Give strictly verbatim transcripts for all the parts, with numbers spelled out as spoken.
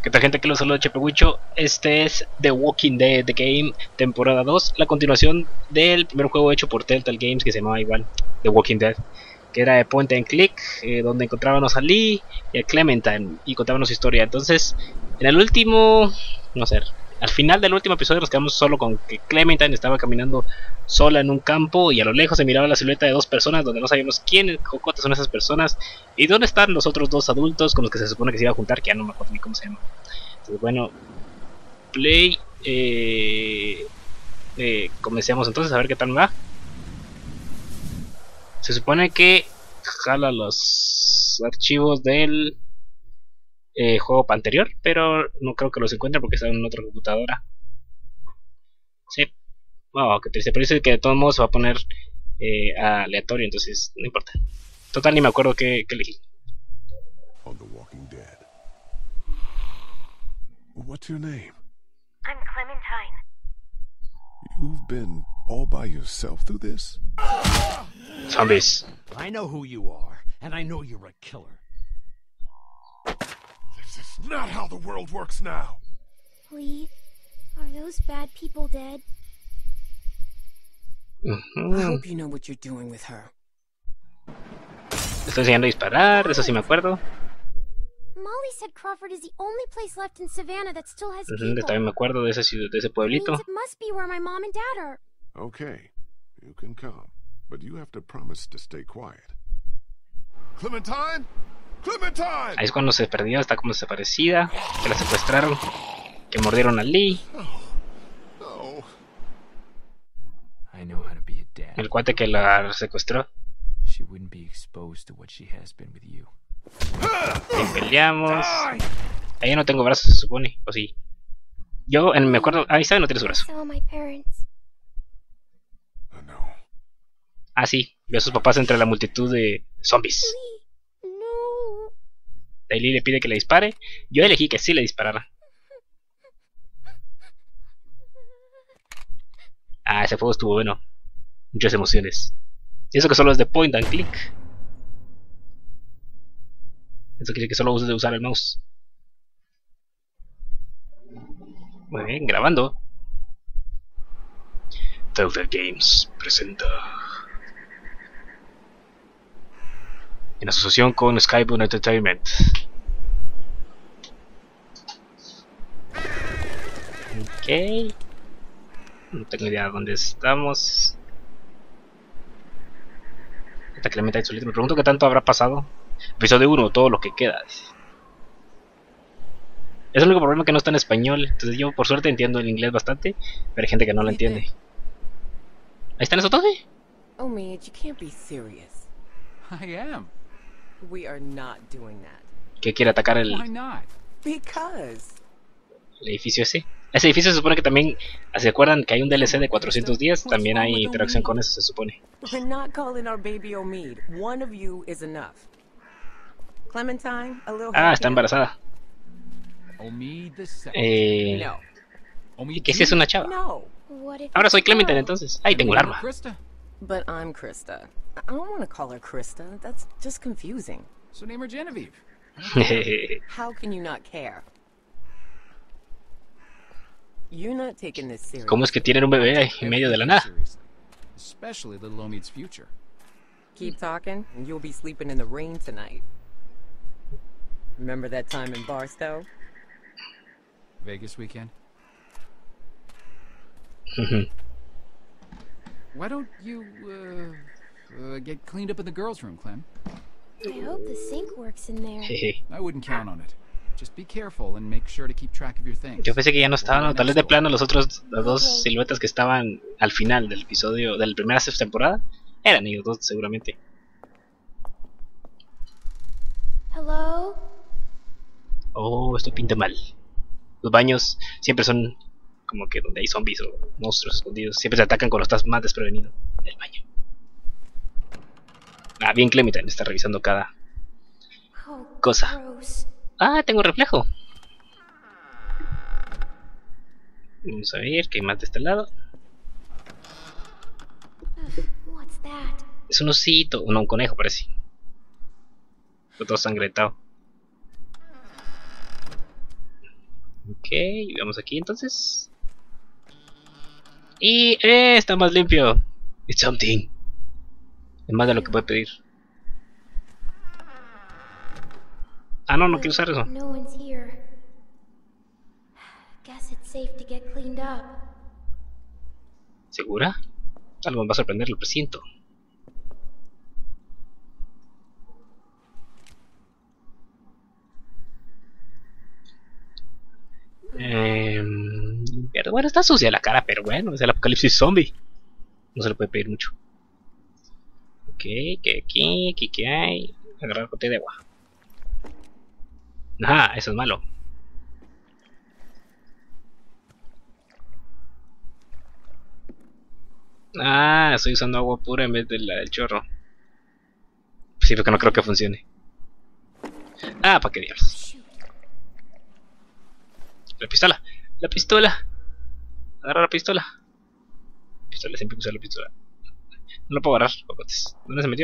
¿Qué tal, gente? Que los saluda Chepehuicho. Este es The Walking Dead The Game, temporada dos, la continuación del primer juego hecho por Telltale Games, que se llamaba igual The Walking Dead, que era de point and click, eh, donde encontrábamos a Lee y a Clementine y contábamos su historia. Entonces, en el último, no sé, al final del último episodio nos quedamos solo con que Clementine estaba caminando sola en un campo y a lo lejos se miraba la silueta de dos personas donde no sabíamos quiénes cocotes son esas personas y dónde están los otros dos adultos con los que se supone que se iba a juntar, que ya no me acuerdo ni cómo se llama. Entonces, bueno, play, eh, eh, comencemos entonces a ver qué tal me va. Se supone que jala los archivos del eh, juego anterior, pero no creo que los encuentre porque están en otra computadora. Sí, oh, qué triste, pero dice que de todos modos se va a poner eh, aleatorio, entonces no importa. Total, ni me acuerdo qué, qué elegí. On The Walking Dead. What's your name? I'm Clementine. You've been all by yourself through this? Zombies. I know who you are, and I know you're a killer. This is not how the world works now. Lee, are those bad people dead? Uh-huh. I hope you know what you're doing with her. Estoy enseñando a disparar, eso sí me acuerdo. Molly said Crawford is the only place left in Savannah that still has Uh-huh, people. también me acuerdo de ese, de ese Means pueblito. it must be where my mom and dad are. Okay, you can come, but you have to promise to stay quiet. Clementine? Clementine! Ahí es cuando se perdió, está como desaparecida, que la secuestraron, que mordieron a Lee, Oh, I know how to be a dad. el cuate que la secuestró. She wouldn't be exposed to what she has been with you. Y peleamos. Ahí no tengo brazos, se supone, o sí. Yo en, me acuerdo, ahí está, no tiene su I brazo. saw my parents. oh no. Ah, sí, vio a sus papás entre la multitud de zombies. Lee, no. Lee le pide que le dispare. Yo elegí que sí le disparara. Ah, ese juego estuvo bueno. Muchas emociones. Y eso que solo es de point and click. Eso quiere que solo uses de usar el mouse. Muy bien, grabando. Telltale Games presenta, en asociación con Skybound Entertainment. Ok. No tengo idea de dónde estamos. Esta Clementine solito. Me pregunto qué tanto habrá pasado. Episodio uno, todo lo que queda. Es el único problema, que no está en español. Entonces yo por suerte entiendo el inglés bastante, pero hay gente que no lo entiende. Ahí están esos dos, ¿eh? Oh, Midge, you can't be serious. I am. We are not doing that. Que quiere atacar el, Why not? Because. el edificio ese. Ese edificio se supone que también, ¿se acuerdan que hay un D L C de cuatrocientos días? También hay interacción con eso, se supone. We're not calling our baby Omid. One of you is enough. Clementine, a little Ah, help está here? embarazada. Omid the second. Eh, No. Omid ¿Y qué si es una chava? No. What if Ahora soy it's a Clementine girl? entonces. Ahí tengo el arma. Krista. But I'm Krista. I don't want to call her Krista. That's just confusing. So name her Genevieve. How can you not care? You're not taking this serious. ¿Cómo es que tienen un bebé ahí en medio de la nada? Seriously. Especially little Omid's future. Keep talking, and you'll be sleeping in the rain tonight. Remember that time in Barstow? Vegas weekend. Why don't you uh, uh, get cleaned up in the girls' room, Clem? I hope the sink works in there. Jeje. I wouldn't count on it. Just be careful and make sure to keep track of your things. Yo pensé que ya no estaban, o tal vez de plano los otros, las dos Ok. siluetas que estaban al final del episodio, de la primera temporada, eran ellos dos seguramente. Hello? Oh, esto pinta mal. Los baños siempre son como que donde hay zombies o monstruos escondidos. Siempre se atacan cuando estás más desprevenido. El baño. Ah, bien, Clementine está revisando cada Oh, cosa. gross. Ah, tengo reflejo. Vamos a ver qué hay más de este lado. What's that? Es un osito, no, un conejo parece. Todo sangrentado. Ok, vamos aquí entonces. Y eh, está más limpio. It's something. Es más de lo que puede pedir. Ah, no, no quiero usar eso. No one's here. Guess it's safe to get cleaned up. ¿Segura? Algo me va a sorprender, lo presiento. Eh, pero bueno, está sucia la cara, pero bueno, es el apocalipsis zombie. No se le puede pedir mucho. Ok, que aquí, aquí, que hay. Agarrar botella de agua. Ajá, eso es malo. Ah, estoy usando agua pura en vez de la del chorro. Sí, porque no creo que funcione. Ah, ¿para qué diablos? La pistola, la pistola. Agarra la pistola. La pistola, siempre usa la pistola. No la puedo agarrar, cocotes. ¿Dónde se metió?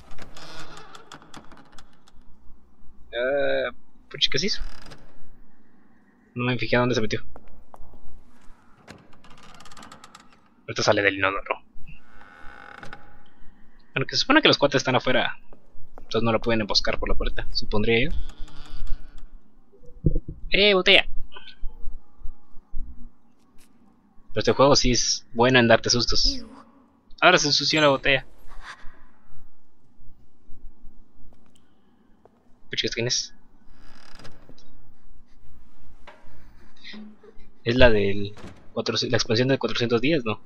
Uh, ¿Qué se hizo? No me fijé a dónde se metió. Ahorita sale del inodoro. Bueno, que se supone que los cuates están afuera. Entonces no lo pueden emboscar por la puerta, supondría yo. ¡Eh, botella! Pero este juego sí es bueno en darte sustos. Ahora se ensució la botella. Puchas, ¿quién es? Es la del cuatrocientos, la expansión de cuatrocientos días, ¿no?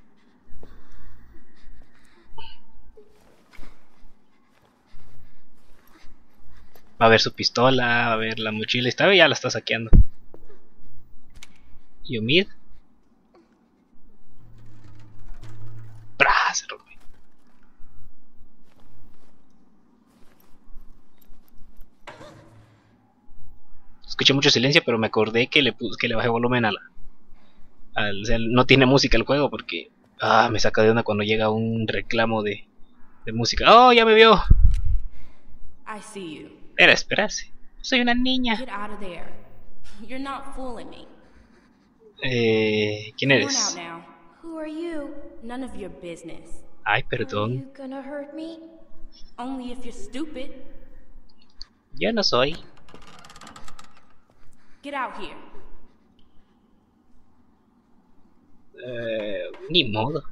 Va a ver su pistola, va a ver la mochila. Esta vez ya la está saqueando. ¿Y Omid? ¡Bra! Se rompe. Escuché mucho silencio, pero me acordé que le, que le bajé volumen a la... Al, o sea, no tiene música el juego porque... Ah, me saca de onda cuando llega un reclamo de, de música. ¡Oh, ya me vio! I see you. Era esperarse. Soy una niña. Get out of there. You're not fooling me. Eh, ¿quién Come on eres? out now. Who are you? None of your business. Ay, Are perdón. you gonna hurt me? Only if you're stupid. Yo no soy. Get out here. Eh, ni modo.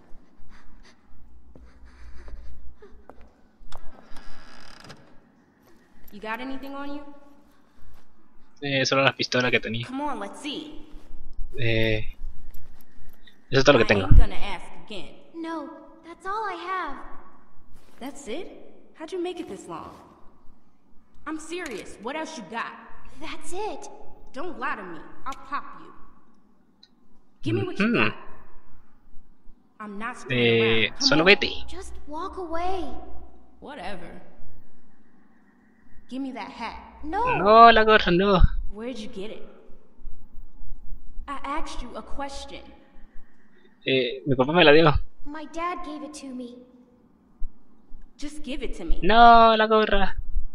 You got anything on you? Eh, solo la pistola que tenía. Come on, let's see. Eh, eso es todo lo que I tengo. ain't gonna ask again. No, that's all I have. That's it? How'd you make it this long? I'm serious. What else you got? That's it. Don't lie to me. I'll pop you. Give me what you Mhm. got. I'm not screwing Eh, around. Come solo on. vete. Just walk away. Whatever. Give me that hat. No. No, la gorra, no. Where'd you get it? I asked you a question. Eh, mi papá me la dio. My dad gave it to me. Just give it to me. No, la gorra.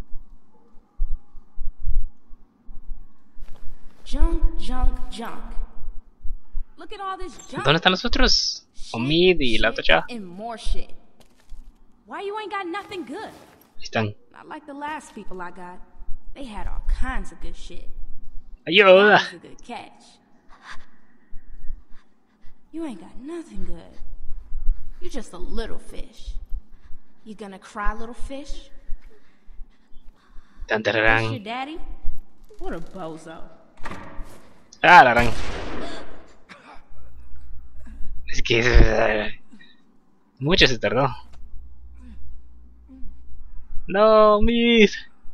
Junk, junk, junk. Look at all this junk. ¿Dónde están los otros? Shit, Omid y la otra shit, chava. and more shit. Why you ain't got nothing good? Ahí están. Not like the last people I got. They had all kinds of good shit. Ayuda. That was a good catch. You ain't got nothing good. You're just a little fish. You gonna cry, little fish? Tan, This your tararán. daddy? What a bozo. Ah, la gran. Es que... eh, mucho se tardó. No, Omid.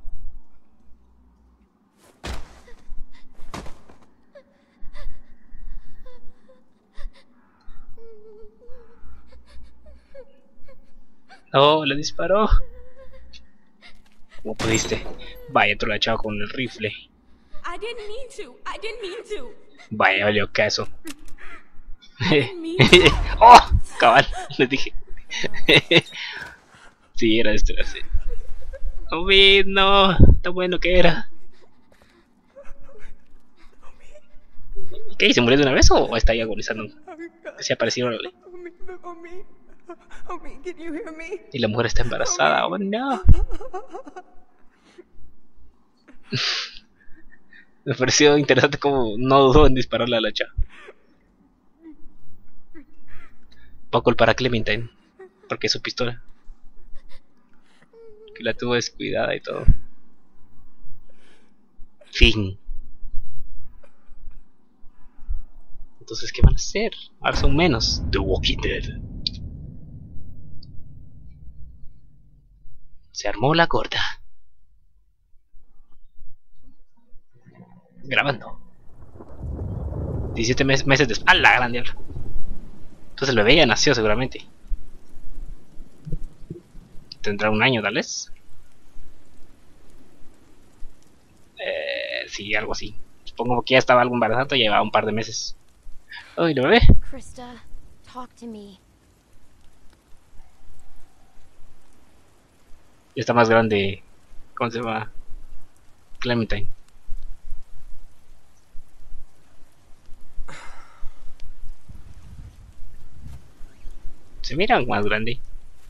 No, le disparó. ¿Cómo pudiste? Vaya, tú la chava con el rifle. I didn't mean to. I didn't mean to. Vaya, valió caso. didn't mean ¡Oh! Cabal, les dije. Sí, era esto, era así. Omid, no. Tan bueno que era. ¿Qué? ¿Se murió de una vez o está ahí agonizando? Se apareció, órale. Y la mujer está embarazada. Oh no. Me pareció interesante como no dudó en dispararle a la chava. Va a culpar a Clementine porque es su pistola, que la tuvo descuidada y todo. Fin. Entonces, ¿qué van a hacer? Ahora son menos. The Walking Dead. Se armó la corta. Grabando. diecisiete mes meses después. ¡Ah, la gran diablo! Entonces el bebé ya nació seguramente. Tendrá un año tal vez. Eh, sí, algo así. Supongo que ya estaba algo embarazado y llevaba un par de meses. ¡Ay, lo bebé! Krista, talk to me. Ya está más grande. ¿Cómo se llama? Clementine. Se mira más grande.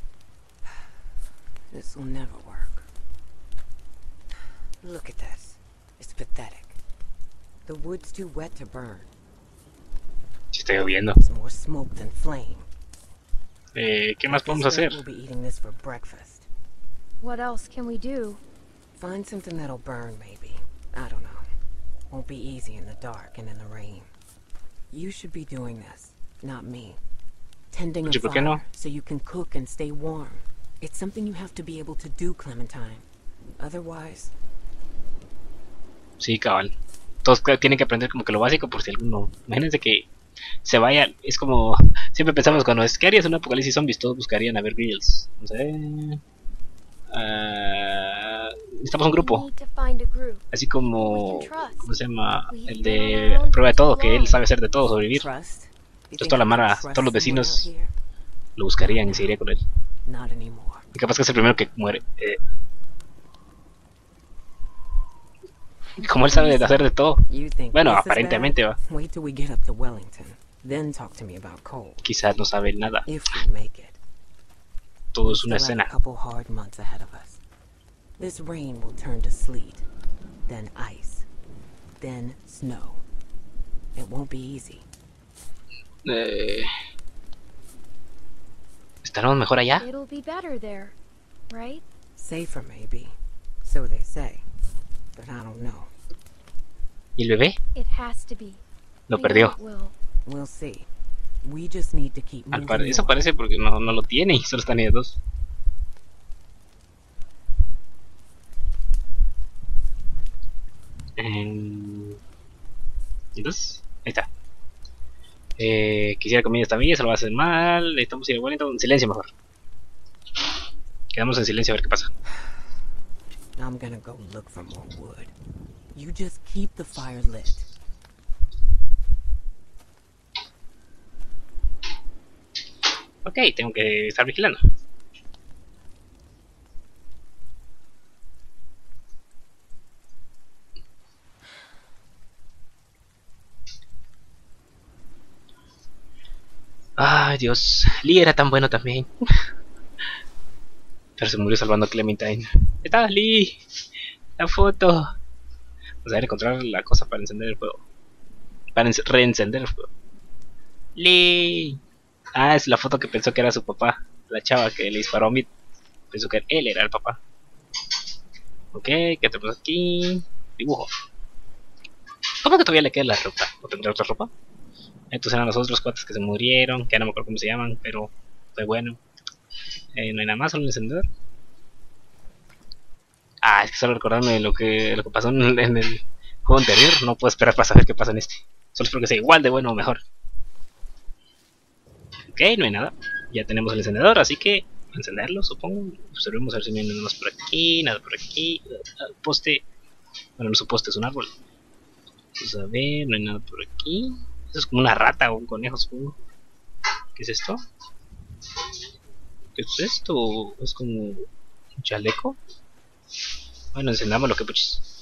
This will never work. Look at this. It's pathetic. The wood's too wet to burn. Si está lloviendo. There's more smoke than flame. Eh, ¿qué más podemos hacer? We'll be eating this for breakfast. What else can we do? Find something that'll burn, maybe. I don't know. Won't be easy in the dark and in the rain. You should be doing this, not me. Tending a ¿Por qué no? fire so you can cook and stay warm. It's something you have to be able to do, Clementine. Otherwise... Sí, cabal. Todos tienen que aprender como que lo básico por si alguno... Imagínense que se vaya... Es como... Siempre pensamos cuando es... ¿Qué harías en un apocalipsis zombies? Todos buscarían a ver Grills. No sé... Uh, necesitamos un grupo. Así como... ¿Cómo se llama? El de prueba de todo, que él sabe hacer de todo, sobrevivir. Entonces toda la mara, todos los vecinos lo buscarían y se iría con él. Y capaz que es el primero que muere. Eh, como él sabe de hacer de todo. Bueno, aparentemente va. Quizás no sabe nada. Todo es una escena. This rain will turn to sleet, then ice, then snow. It won't be easy. Eh, ¿Estaremos mejor allá? It'll be better there, right? Safer maybe, so they say, but I don't know. ¿Y el bebé? It has to be. Lo perdió. We'll see. We just need to keep Al moving par eso on. parece porque no, no lo tiene y solo están ellos dos. Eh, Entonces, ahí está. Eh, quisiera comida esta villa, se lo va a hacer mal. Necesitamos ir a Wellington. En silencio mejor. Quedamos en silencio a ver qué pasa. I'm gonna go look for more wood. You just keep the fire lit. Ok, tengo que estar vigilando. Ay, Dios. Lee era tan bueno también. Pero se murió salvando a Clementine. ¡Está Lee! La foto. Vamos a ver, encontrar la cosa para encender el fuego. Para reencender el fuego. Lee. Ah, es la foto que pensó que era su papá. La chava que le disparó a mí. Pensó que él era el papá. Ok, ¿qué tenemos aquí? Dibujo. ¿Cómo que todavía le queda la ropa? ¿O tendrá otra ropa? Estos eran los otros cuates que se murieron, que ya no me acuerdo cómo se llaman, pero fue bueno. Eh, no hay nada más, solo un encendedor. Ah, es que solo recordarme lo que, lo que pasó en el, en el juego anterior. No puedo esperar para saber qué pasa en este. Solo espero que sea igual de bueno o mejor. Ok, no hay nada. Ya tenemos el encendedor, así que encenderlo, supongo. Observemos a ver si no hay nada más por aquí, nada por aquí. El poste. Bueno, no es un poste, es un árbol. Vamos a ver, no hay nada por aquí. Esto es como una rata o un conejo, supongo. ¿Qué es esto? ¿Qué es esto? ¿Es como un chaleco? Bueno, encendamos lo que puches.